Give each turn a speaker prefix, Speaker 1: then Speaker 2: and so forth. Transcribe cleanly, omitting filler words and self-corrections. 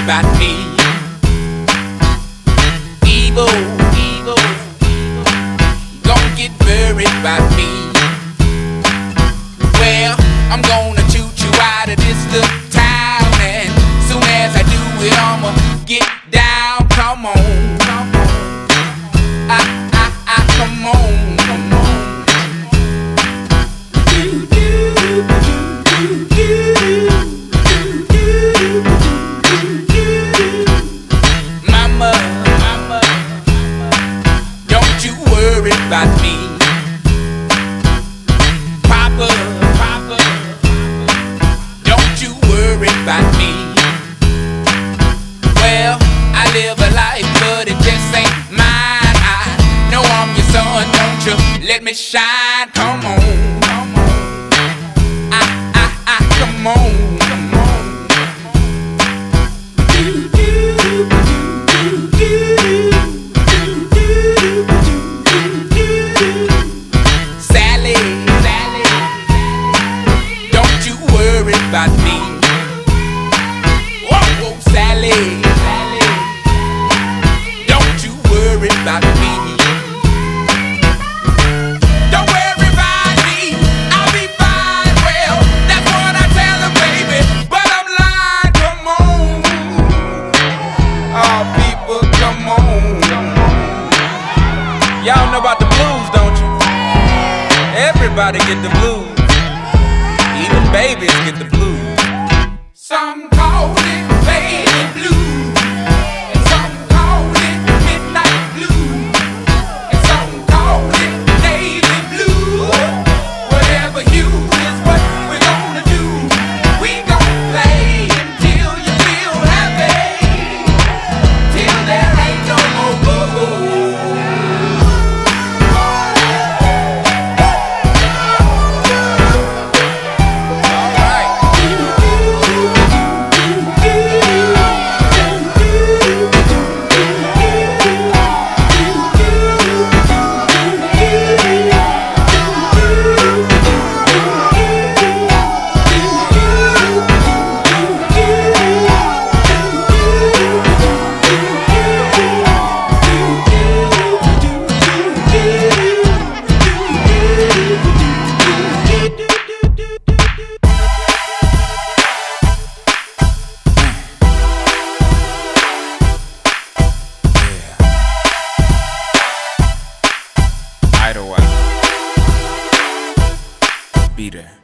Speaker 1: about me. Evil, evil, don't get worried about me. Well, I'm gonna toot you out of this little town, and soon as I do it, I'ma get down. Come on, come on, come on, come on. Mama, mama, don't you worry about me. Papa, papa, don't you worry about me. Well, I live a life, but it just ain't mine. I know I'm your son, don't you let me shine. Come on, come on, come on, come on. Sally, Sally, don't you worry about me. Whoa, whoa, Sally, Sally, don't you worry about me. Don't worry about me, I'll be fine. Well, that's what I tell them, baby, but I'm lying. Come on, oh people, come on, come on. Y'all know about the blues, don't you? Everybody get the blues. Even babies get the blues. Some call it baby blues, and some call it midnight blues, and some call it navy blue. Whatever hue is what we're gonna do. We gon' play until you feel happy, till there ain't no more boo-boo. Idlewild. Be there.